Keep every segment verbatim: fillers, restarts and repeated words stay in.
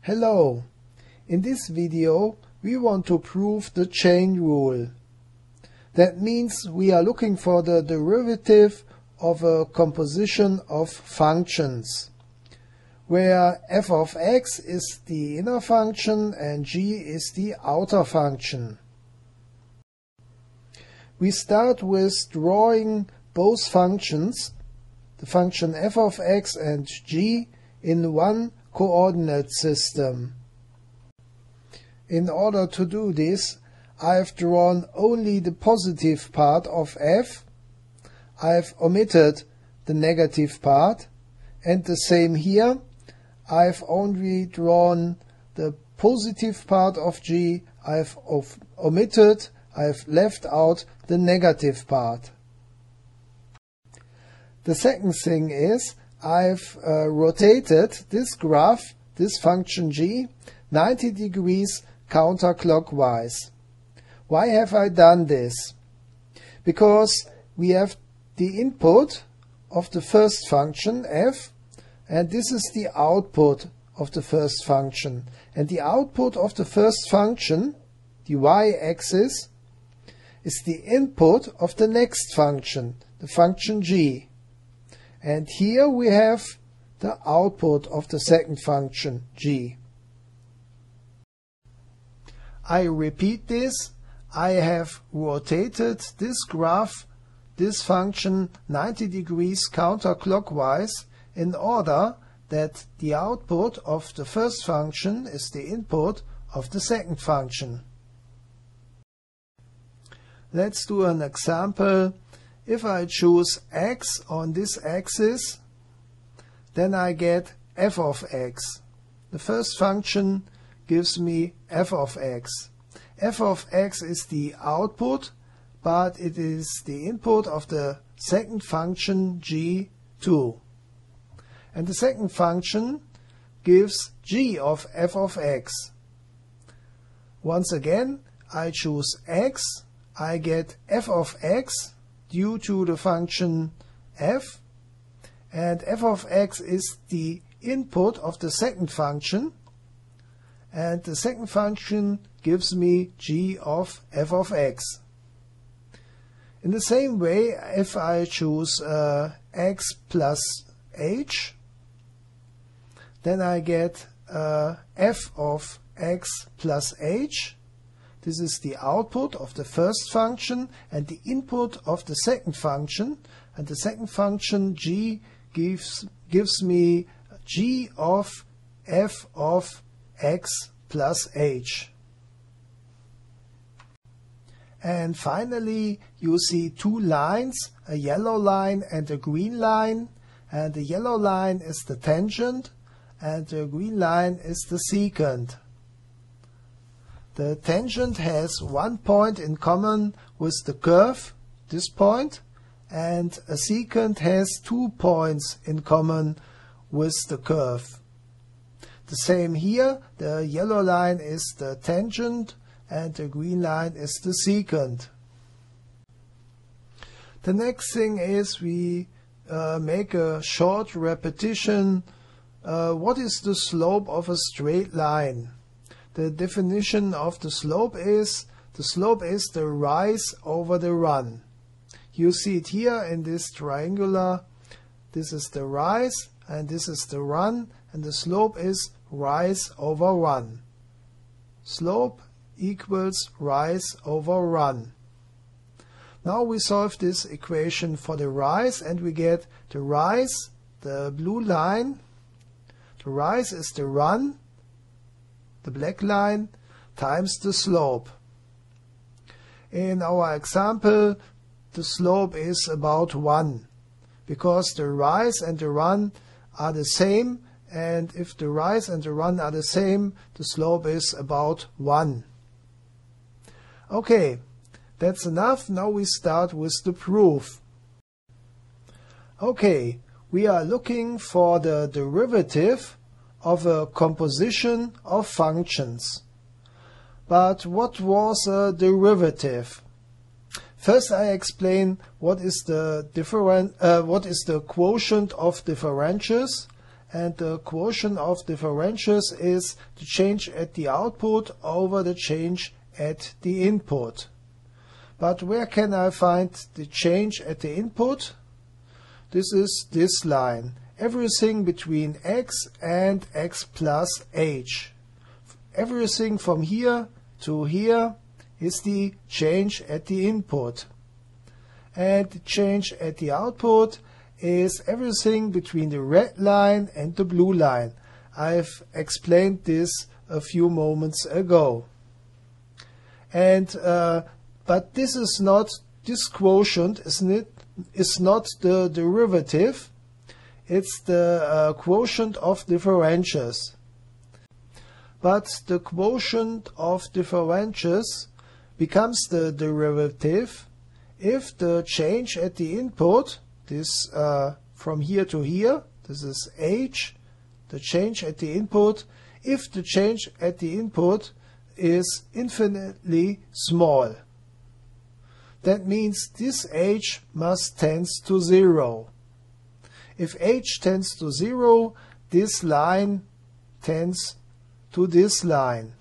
Hello! In this video we want to prove the chain rule. That means we are looking for the derivative of a composition of functions, where f of x is the inner function and g is the outer function. We start with drawing both functions, the function f of x and g, in one coordinate system. In order to do this, I've drawn only the positive part of f, I've omitted the negative part, and the same here, I've only drawn the positive part of g, I've of omitted, I've left out the negative part. The second thing is, I've uh, rotated this graph, this function g, ninety degrees counterclockwise. Why have I done this? Because we have the input of the first function f, and this is the output of the first function. And the output of the first function, the y-axis, is the input of the next function, the function g. And here we have the output of the second function, g. I repeat this. I have rotated this graph, this function, ninety degrees counterclockwise in order that the output of the first function is the input of the second function. Let's do an example. If I choose x on this axis, then I get f of x. The first function gives me f of x. f of x is the output, but it is the input of the second function g two. And the second function gives g of f of x. Once again, I choose x, I get f of x due to the function f, and f of x is the input of the second function, and the second function gives me g of f of x. In the same way, if I choose uh, x plus h, then I get uh, f of x plus h. This is the output of the first function and the input of the second function, and the second function g gives gives me g of f of x plus h. And finally, you see two lines, a yellow line and a green line, and the yellow line is the tangent and the green line is the secant. The tangent has one point in common with the curve, this point, and a secant has two points in common with the curve. The same here, the yellow line is the tangent and the green line is the secant. The next thing is we uh, make a short repetition. Uh, what is the slope of a straight line? The definition of the slope is, the slope is the rise over the run. You see it here in this triangular. This is the rise and this is the run, and the slope is rise over run. Slope equals rise over run. Now we solve this equation for the rise, and we get the rise, the blue line. The rise is the run, the black line, times the slope. In our example, the slope is about one, because the rise and the run are the same, and if the rise and the run are the same, the slope is about one. Okay, that's enough. Now we start with the proof. Okay, we are looking for the derivative of a composition of functions. But what was a derivative? First I explain what is the different uh, what is the quotient of differentials, and the quotient of differentials is the change at the output over the change at the input. But where can I find the change at the input? This is this line. Everything between x and x plus h. Everything from here to here is the change at the input. And the change at the output is everything between the red line and the blue line. I've explained this a few moments ago. And uh, but this is not, this quotient, isn't it, is not the derivative. It's the uh, quotient of differentials. But the quotient of differentials becomes the derivative if the change at the input, this uh, from here to here, this is h, the change at the input, if the change at the input is infinitely small. That means this h must tends to zero. If h tends to zero, this line tends to this line.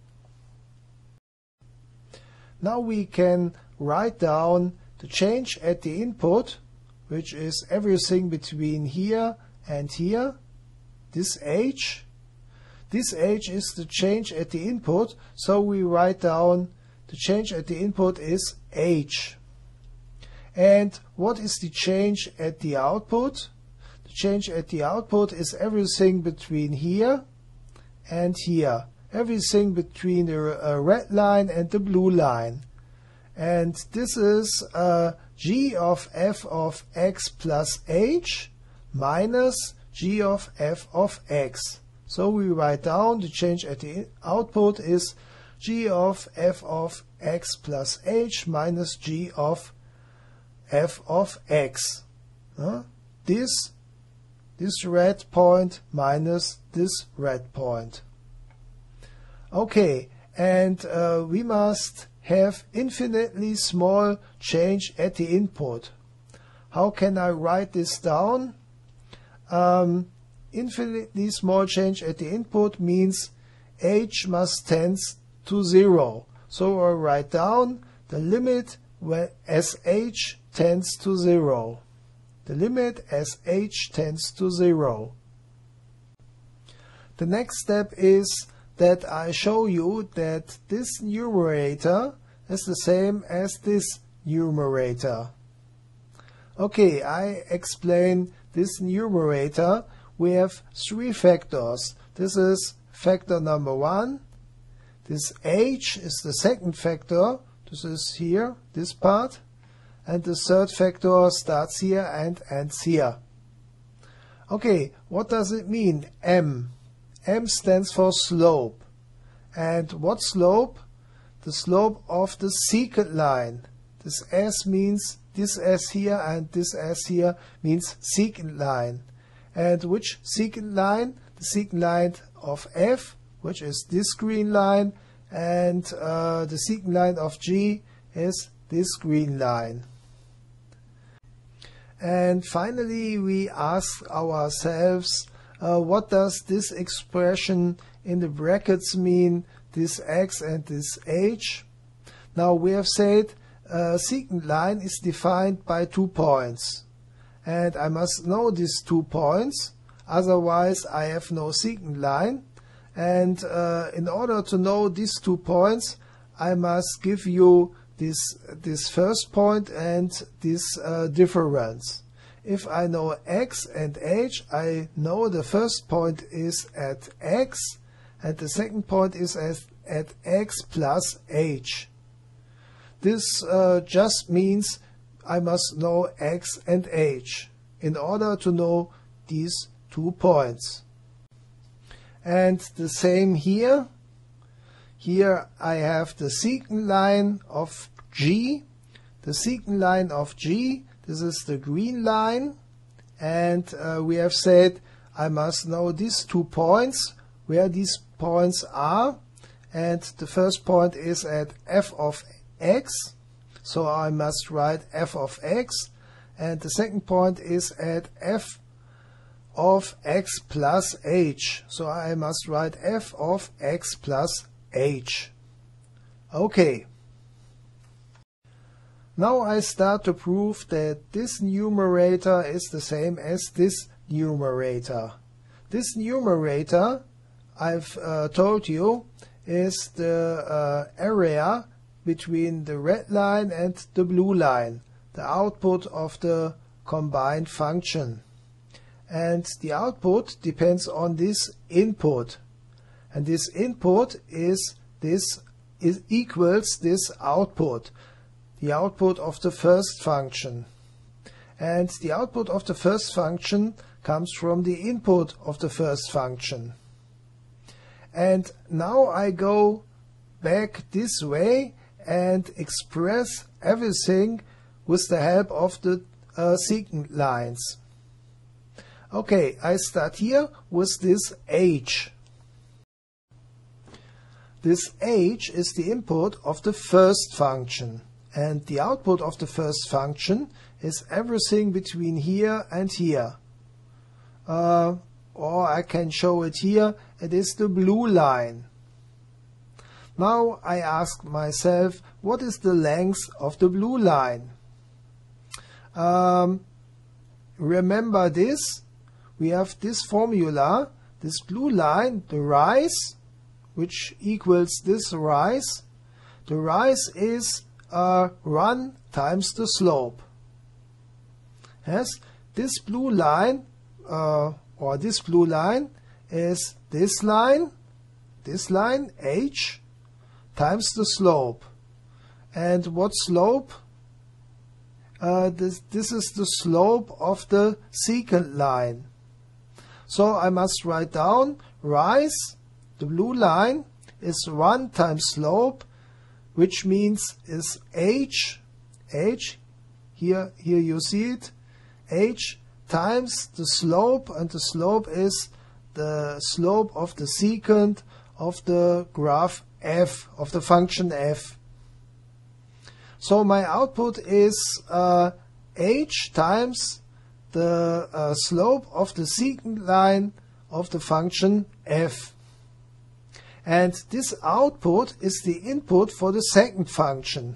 Now we can write down the change at the input, which is everything between here and here, this h. This h is the change at the input, so we write down the change at the input is h. And what is the change at the output? The change at the output is everything between here and here. Everything between the uh, red line and the blue line. And this is uh, g of f of x plus h minus g of f of x. So we write down the change at the output is g of f of x plus h minus g of f of x. Uh, this, this red point minus this red point. Okay, and uh, we must have infinitely small change at the input. How can I write this down? Um, infinitely small change at the input means h must tends to zero. So I write down the limit where as h tends to zero. The limit as h tends to zero. The next step is that I show you that this numerator is the same as this numerator. Okay, I explain this numerator. We have three factors. This is factor number one. This h is the second factor. This is here, this part. And the third factor starts here and ends here. Okay, what does it mean? M. M stands for slope. And what slope? The slope of the secant line. This S means this S here and this S here means secant line. And which secant line? The secant line of F, which is this green line, and uh, the secant line of G is this green line. And finally we ask ourselves, uh, what does this expression in the brackets mean, this x and this h? Now we have said uh, secant line is defined by two points. And I must know these two points, otherwise I have no secant line. And uh, in order to know these two points, I must give you this, this first point and this uh, difference. If I know x and h, I know the first point is at x and the second point is at, at x plus h. This uh, just means I must know x and h in order to know these two points. And the same here. Here I have the secant line of G. The secant line of G, this is the green line. And uh, we have said I must know these two points, where these points are. And the first point is at f of x. So I must write f of x. And the second point is at f of x plus h. So I must write f of x plus h. Okay. Now I start to prove that this numerator is the same as this numerator. This numerator, I've uh, told you, is the uh, area between the red line and the blue line, the output of the combined function. And the output depends on this input. And this input is this is equals this output, the output of the first function. And the output of the first function comes from the input of the first function. And now I go back this way and express everything with the help of the uh, secant lines. Okay, I start here with this h. This h is the input of the first function, and the output of the first function is everything between here and here. Uh, or I can show it here, it is the blue line. Now I ask myself, what is the length of the blue line? Um, remember this, we have this formula, this blue line, the rise, which equals this rise. The rise is uh, run times the slope. Yes, this blue line, uh, or this blue line is this line, this line, h, times the slope. And what slope? Uh, this, this is the slope of the secant line. So I must write down rise, the blue line, is one times slope, which means is h, h, here, here you see it, h times the slope, and the slope is the slope of the secant of the graph f, of the function f. So my output is uh, h times the uh, slope of the secant line of the function f. And this output is the input for the second function.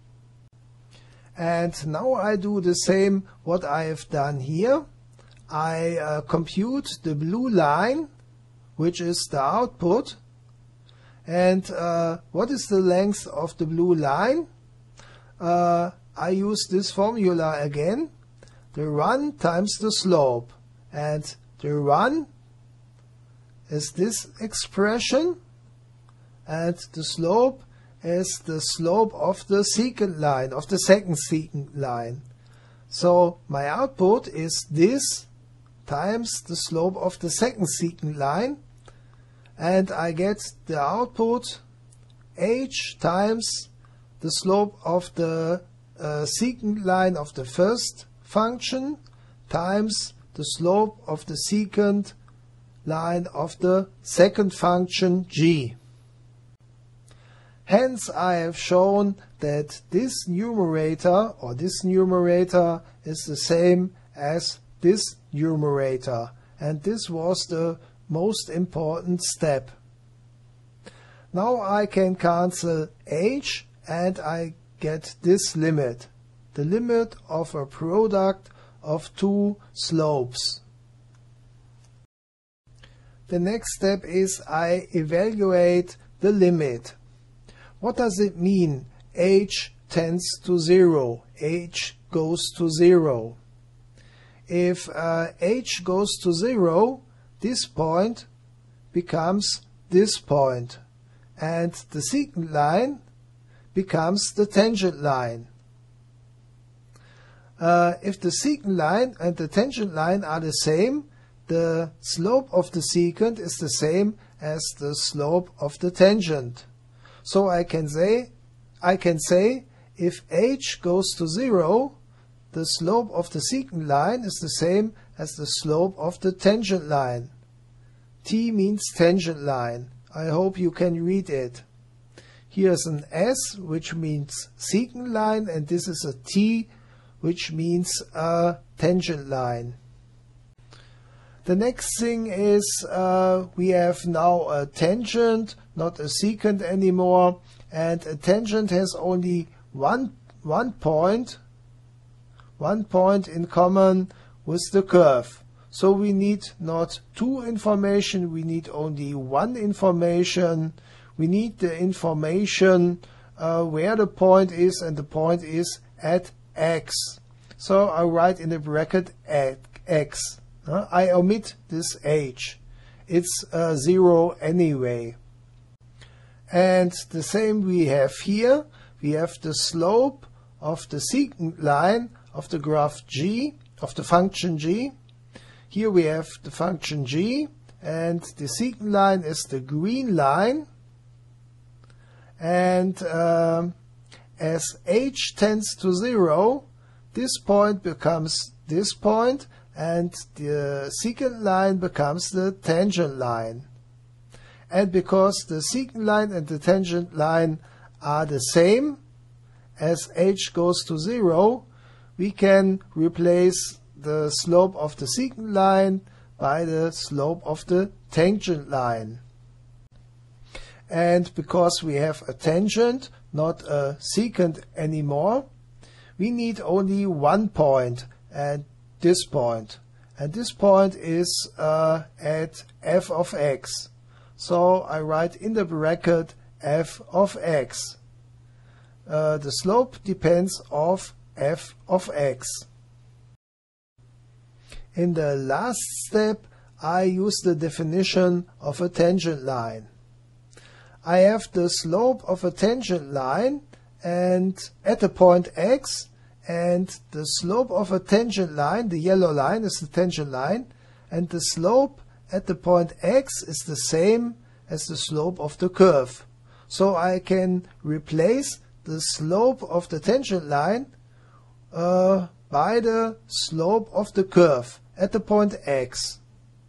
And now I do the same what I have done here. I uh, compute the blue line, which is the output. And uh, what is the length of the blue line? Uh, I use this formula again. The run times the slope. And the run is this expression. And the slope is the slope of the secant line, of the second secant line. So my output is this times the slope of the second secant line, and I get the output h times the slope of the uh, secant line of the first function times the slope of the secant line of the second function g. Hence I have shown that this numerator or this numerator is the same as this numerator, and this was the most important step. Now I can cancel h and I get this limit, the limit of a product of two slopes. The next step is I evaluate the limit. What does it mean? H tends to zero. H goes to zero. If uh, h goes to zero, this point becomes this point, and the secant line becomes the tangent line. Uh, if the secant line and the tangent line are the same, the slope of the secant is the same as the slope of the tangent. So I can say, I can say, if h goes to zero, the slope of the secant line is the same as the slope of the tangent line. T means tangent line. I hope you can read it. Here's an S, which means secant line, and this is a T, which means a tangent line. The next thing is uh, we have now a tangent, not a secant anymore, and a tangent has only one one point, one point in common with the curve. So we need not two information, we need only one information. We need the information uh, where the point is, and the point is at x. So I write in the bracket at x. Uh, I omit this h. It's uh, zero anyway. And the same we have here. We have the slope of the secant line of the graph g, of the function g. Here we have the function g, and the secant line is the green line. And um, as h tends to zero, this point becomes this point, and the secant line becomes the tangent line. And because the secant line and the tangent line are the same, as h goes to zero, we can replace the slope of the secant line by the slope of the tangent line. And because we have a tangent, not a secant anymore, we need only one point, and this point. And this point is uh, at f of x. So I write in the bracket f of x. Uh, the slope depends of f of x. In the last step, I use the definition of a tangent line. I have the slope of a tangent line and at the point x, and the slope of a tangent line, the yellow line is the tangent line, and the slope at the point x is the same as the slope of the curve. So I can replace the slope of the tangent line uh, by the slope of the curve at the point x.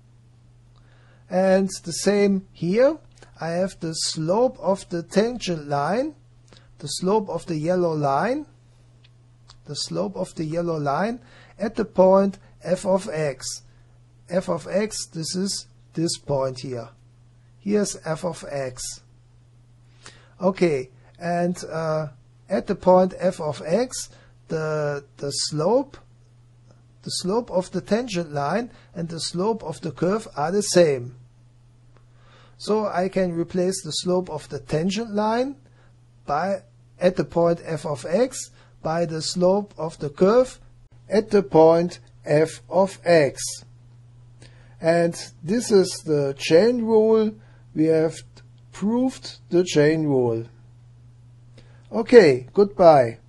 And the same here. I have the slope of the tangent line, the slope of the yellow line, the slope of the yellow line at the point f of x. F of x, this is this point here. Here's f of x. Okay, and uh, at the point f of x, the, the slope, the slope of the tangent line and the slope of the curve are the same. So I can replace the slope of the tangent line by at the point f of x by the slope of the curve at the point f of x. And this is the chain rule. We have proved the chain rule. Okay, goodbye.